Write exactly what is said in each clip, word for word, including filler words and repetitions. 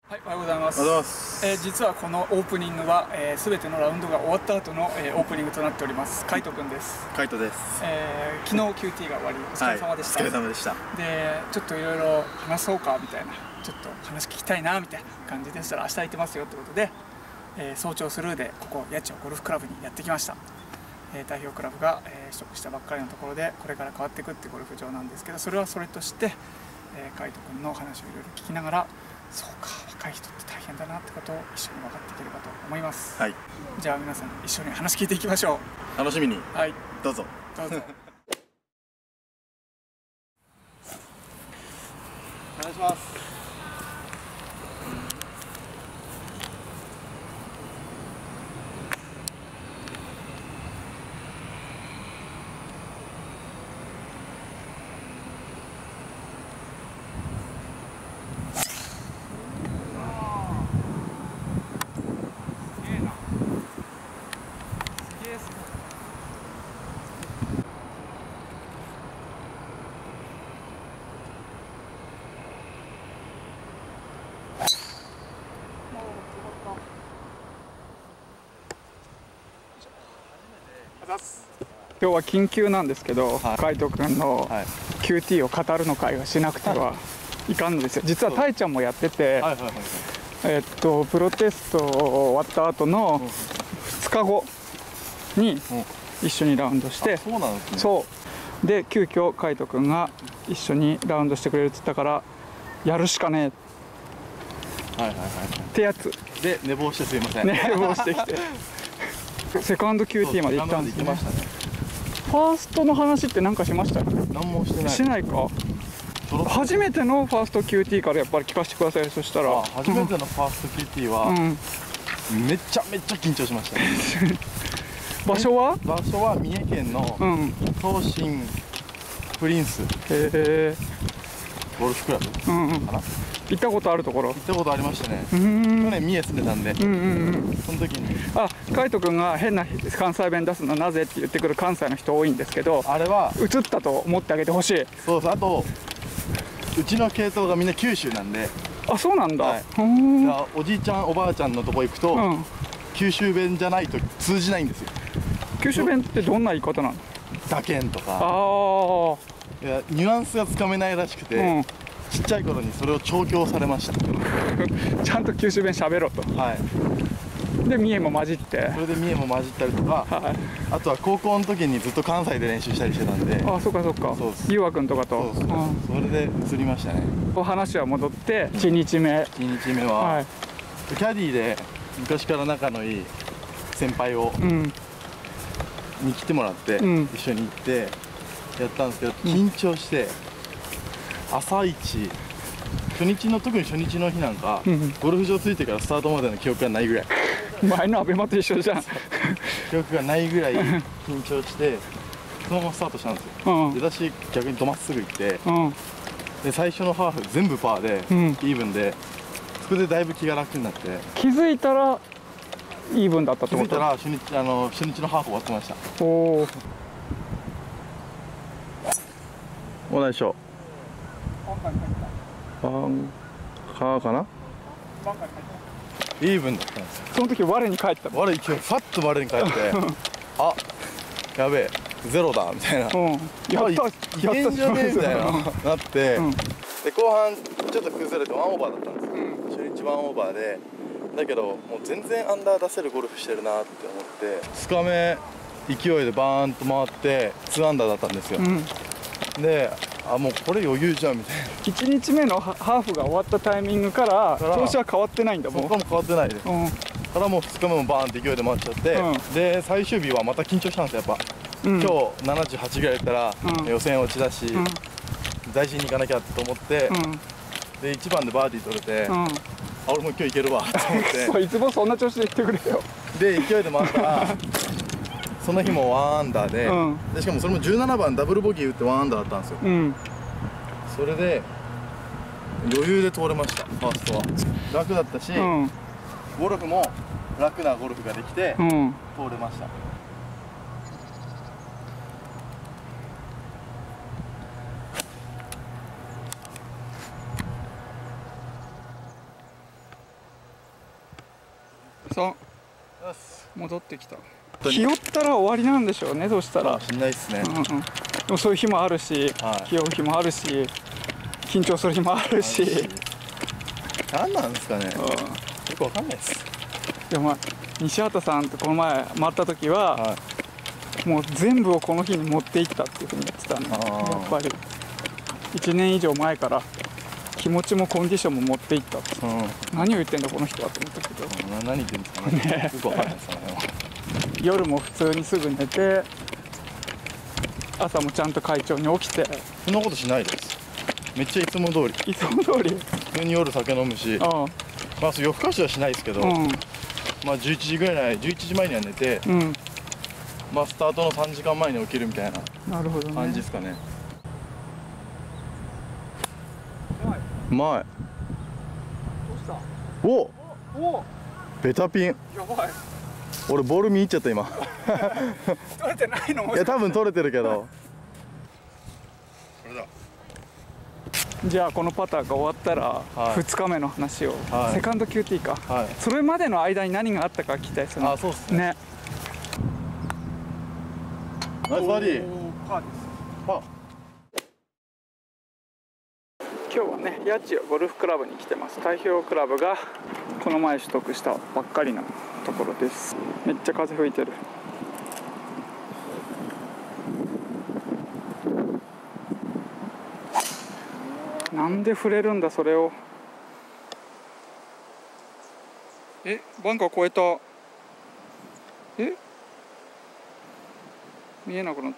はい、おはようございます。 おはようございます。 えー、実はこのオープニングはすべ、えー、てのラウンドが終わった後の、えー、オープニングとなっております。カイトくんです。 カイトです。 えー、昨日 キューティー が終わりお疲れ様でした。 はい、お疲れ様でした。 で、ちょっといろいろ話そうかみたいな、ちょっと話聞きたいなみたいな感じでしたら、明日空いてますよということで、えー、早朝スルーでここ八千代ゴルフクラブにやってきました。えー、代表クラブが、えー、取得したばっかりのところでこれから変わっていくっていうゴルフ場なんですけど、それはそれとして、えー、カイトくんの話をいろいろ聞きながら、そうか、若い人って大変だなってことを一緒に分かっていければと思います。 はい。 じゃあ皆さん一緒に話聞いていきましょう。楽しみに。 はい。 どうぞ。 どうぞ。 お願いします。 今日は緊急なんですけど、はい、カイト君の キューティー を語るの会はしなくてはいかんのですよ。実はタイちゃんもやってて、えっとプロテスト終わった後のふつかごに一緒にラウンドして、 そうなんですね。 そうで急遽カイト君が一緒にラウンドしてくれるって言ったからやるしかねえってやつで寝坊してすいません。 寝坊してきてセカンド キューティー まで行ったんですね。ファーストの話って何かしました？ 何もしてない。 しないか。初めてのファースト キューティー からやっぱり聞かせてください。そしたら初めてのファースト キューティー は、うん、めちゃめちゃ緊張しました、ね、 場所は場所は三重県の東進プリンスゴルフクラブかな、うんうん、 行ったことあるところ。 行ったことありましたね。去年三重住んでたんで、うんうんうん、その時にあ、カイト君が変な関西弁出すのはなぜって言ってくる関西の人多いんですけど、あれは映ったと思ってあげてほしい。 そうです。あとうちの系統がみんな九州なんで。 あ、そうなんだ、はい、 おじいちゃんおばあちゃんのとこ行くと、うん、九州弁じゃないと通じないんですよ。 九州弁ってどんな言い方なの？ だけんとか、 ああ、 いやニュアンスがつかめないらしくて、うん、ちっちゃい頃にそれを調教されましたちゃんと九州弁喋ろと。はい。で三重も混じって、 それで三重も混じったりとか、はい、あとは高校の時にずっと関西で練習したりしてたんで。 ああ、そっかそっか。優和君とかと。 そうそう、うん、それで移りましたね。 話は戻っていちにちめ、 いちにちめは、はい、キャディーで昔から仲のいい先輩を、うん、に来てもらって、うん、一緒に行ってやったんですけど、緊張して、うん、朝一初日の特に初日の日なんか、うん、ゴルフ場着いてからスタートまでの記憶がないぐらい前のアベマと一緒じゃん記憶がないぐらい緊張してそのままスタートしたんですよ、うん、で私逆にどまっすぐ行って、うん、で最初のハーフ全部パーで、うん、イーブンでそこでだいぶ気が楽になって、 気づいたらイーブンだったってこと？ 気づいたら初日、あの初日のハーフ終わってました。おお、同じしょバンカーかな、イーブンだったんですよ。 その時我に返った我一応ファッと我に返ってあ、やべえゼロだみたいな、うん、やったやったじゃねえみたいななって、うん、で後半ちょっと崩れてワンオーバーだったんですよ、うん、初日ワンオーバーで、だけどもう全然アンダー出せるゴルフしてるなって思ってふつかめ勢いでバーンと回ってツーアンダーだったんですよ、うん、であ、もうこれ余裕じゃんみたいな。 いちにちめのハーフが終わったタイミングから調子は変わってないんだもん。 そこも変わってないです、うん、からもうふつかめもバーンって勢いで回っちゃって、うん、で最終日はまた緊張したんですよやっぱ、うん、今日ななじゅうはちぐらいやったら、うん、予選落ちだし、うん、大事に行かなきゃと思って、うん、でいちばんでバーディー取れて、うん、あ、俺も今日いけるわと思ってそういつもそんな調子で言ってくれよで勢いで回ったらその日もワンアンダーで、うん、でしかもそれもじゅうななばんダブルボギー打ってワンアンダーだったんですよ、うん、それで余裕で通れました。ファーストは楽だったし、うん、ゴルフも楽なゴルフができて、うん、通れました。 さあ戻ってきた。気負ったら終わりなんでしょうね。そしたらしんないっすね。 うん、うん、でもそういう日もあるし、はい、気負う日もあるし、緊張する日もあるし、 何なんですかね、うん、よくわかんないです。 でも、まあ、西畑さんとこの前回った時は、はい、もう全部をこの日に持っていったっていうふうに言ってたね。やっぱりいちねん以上前から気持ちもコンディションも持っていったって、うん、何を言ってんだこの人はと思ったけど、 うん、何言ってんですかね。ね、よくわかんないですよね。 夜も普通にすぐ寝て、朝もちゃんと会長に起きて。 そんなことしないです。めっちゃいつも通り。 いつも通り。 普通に夜酒飲むし、うん、まあ夜更かしはしないですけど、うん、まあじゅういちじぐらい、じゅういちじまえには寝て、うん、まあスタートのさんじかんまえに起きるみたいな感じですかね。うまい。どうした？おお。ベタピン。やばい。俺ボール見入っちゃった今。 取れてないの？ いや多分取れてるけど。これだ。 じゃあこのパターが終わったら、はい、ふつかめの話を、はい、セカンド キューティー か、はい、それまでの間に何があったか聞きたいですよね。 あ、そうっすね。ね。ナイスバーディー。パーです。パー。 今日はね、八千代ゴルフクラブに来てます。太平洋クラブがこの前取得したばっかりのところです。めっちゃ風吹いてる。なんで触れるんだそれを。え、バンカー越えた。え、見えなくなった。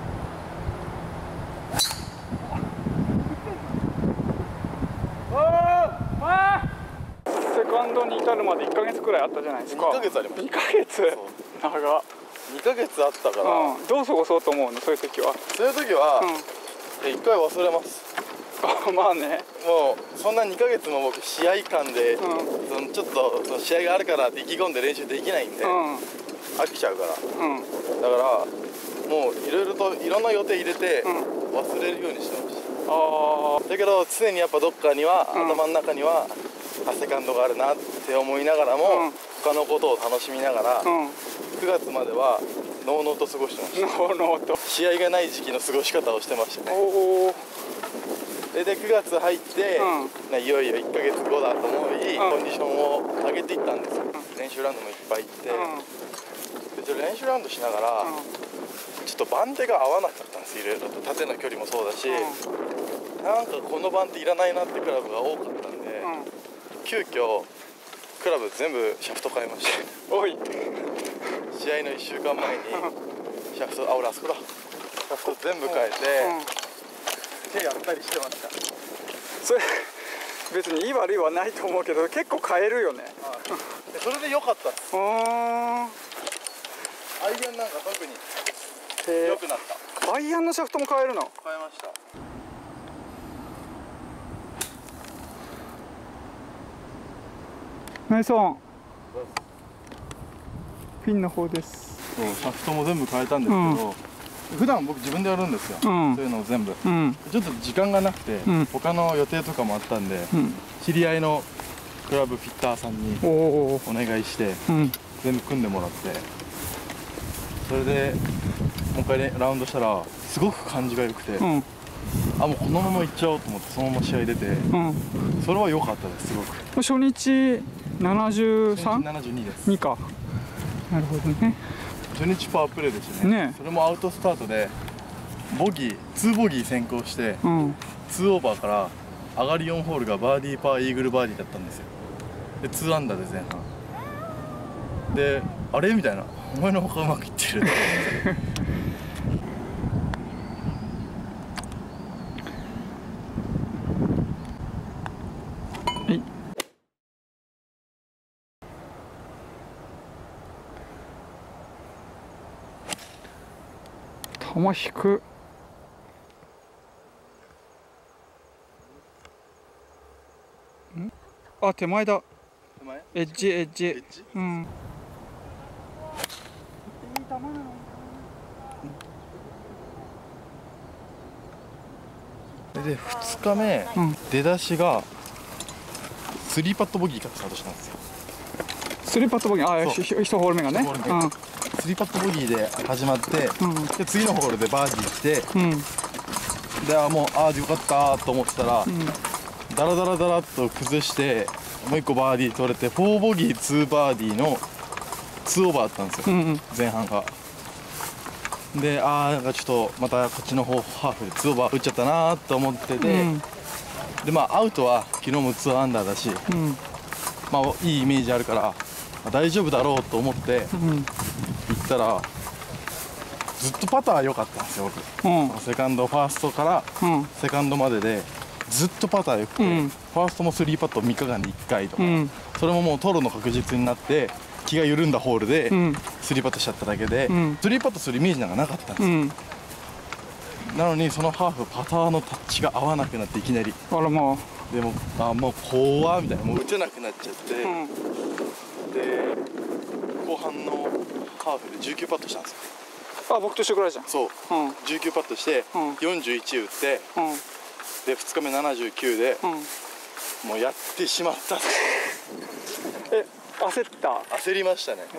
セカンドに至るまでいっかげつくらいあったじゃないですか。 にかげつありました。 にかげつ長っ。 にかげつあったから、 うん、どう過ごそうと思うのそういう時は。 そういう時は、うん、いっかい忘れます。 まあね、 もうそんなにかげつも僕試合間で、うん、そのちょっとその試合があるからって意気込んで練習できないんで、うん、飽きちゃうから、うん、だからもういろいろといろんな予定入れて忘れるようにしてました、うん、だけど常にやっぱどっかには、うん、頭の中にはセカンドがあるなって思いながらも、うん、他のことを楽しみながら、うん、くがつまではのうのうと過ごしてました。のうのうと試合がない時期の過ごし方をしてましたね。おででくがつ入って、うん、いよいよいっかげつごだと思い、うん、コンディションを上げていったんですよ、うん、練習ラウンドもいっぱい行って、うん、で練習ラウンドしながら、うん、ちょっと番手が合わなかったんです。いろいろと縦の距離もそうだし、うん、なんかこの番手いらないなってクラブが多かったんで、うん、急遽クラブ全部シャフト変えました。おい試合のいっしゅうかんまえにシャフト、あ、俺あそこだ、シャフト全部変えて、うん、手やったりしてました。 それ別にいい悪いはないと思うけど結構変えるよね。 はい、それで良かったです。あアイアンなんか特に良くなった。 アイアンのシャフトも変えるの？ 変えました。 ナイスオン。ピンの方です。 そう、シャフトも全部変えたんですけど、うん、普段僕自分でやるんですよ、うん、そういうのを全部、うん、ちょっと時間がなくて、うん、他の予定とかもあったんで、うん、知り合いのクラブフィッターさんにお願いして、うん、全部組んでもらって、それでもう一回、ね、ラウンドしたらすごく感じが良くて、うん、あ、もうこのままいっちゃおうと思ってそのまま試合出て、うん、それは良かったです。すごく初日ななじゅうさん？ ななじゅうにです。 にか。なるほどね。 初日パワープレーですね。ね、それもアウトスタートでボギーにボギー先行して、うん、にオーバーから上がりよんホールがバーディーパーイーグルバーディーだったんですよ。でにアンダーで前半で、あれみたいな、お前のほかうまくいってる球引く。ん？あ、手前だ。手前？エッジエッジ。エッジ？うん。いい球なの。 でふつかめ、うん、出だしがスリーパットボギーからスタートしたんですよ。 スリーパットボギー、ああ、 そう一ホール目がね。 一ホール目スリーパットボギーで始まって、 うん、 で次のホールでバーディー来て、うん、であもうああよかったと思ってたら、うん、ダラダラダラっと崩してもう一個バーディー取れてフォーボギーツーバーディーのツーオーバーだったんですよ、うんうん、前半が。でああなんかちょっとまたこっちの方ハーフでツーオーバー打っちゃったなと思ってて、うん、でまあアウトは昨日もツーアンダーだし、うん、まあいいイメージあるから、まあ、大丈夫だろうと思って行ったら、ずっとパター良かったんですよ僕、うん、セカンドファーストからセカンドまででずっとパター良くて、うん、ファーストもスリーパットみっかかんでいっかいとか、うん、それももう取るの確実になって気が緩んだホールでスリーパットしちゃっただけで、うん、スリーパットするイメージなんかなかったんですよ、うん、なのにそのハーフパターのタッチが合わなくなっていきなり、あらまあでもあもう怖みたいな、もう打てなくなっちゃって、うん、で後半のハーフでじゅうきゅうパットしたんですよ。あ、僕と一緒ぐらいじゃん。そう、うん、じゅうきゅうパットして、うん、よんじゅういち打って、うん、でふつかめななじゅうきゅうで、うん、もうやってしまったえ、焦った？焦りましたね。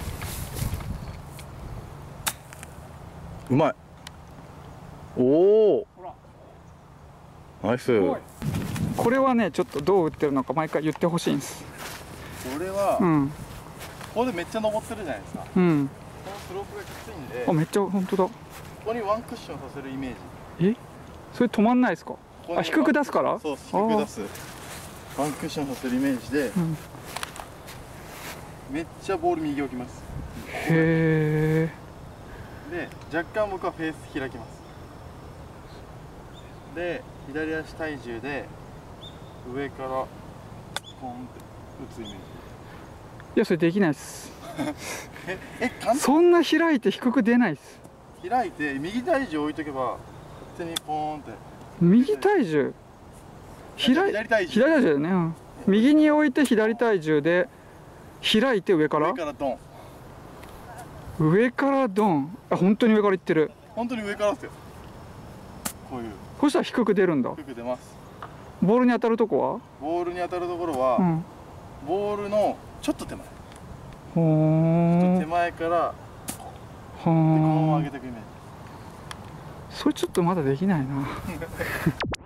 うまい。おおナイス。これはねちょっとどう打ってるのか毎回言ってほしいんです。これは、うん、ここでめっちゃ登ってるじゃないですか、うん、このスロープがきついんで、あ、めっちゃ本当だ。ここにワンクッションさせるイメージ。え、それ止まんないですか？あ、低く出すから。そう、低く出すワンクッションさせるイメージで、うん、めっちゃボール右置きます。へえ。で若干僕はフェース開きます。で左足体重で上からポンって打つイメージ。いや、それできないっすええ簡単。そんな開いて低く出ないっす。開いて右体重置いとけば勝手にポーンって。右体重左左体重左体重だよね、うん、右に置いて左体重で開いて上から上からドン上からドン。あ、本当に上からいってる。本当に上からですよ。こういう。そしたら低く出るんだ。低く出ます。ボールに当たるとこはボールに当たるところは、うん、ボールのちょっと手前。ほー。ちょっと手前からはー。このまま上げていくイメージ。それちょっとまだできないな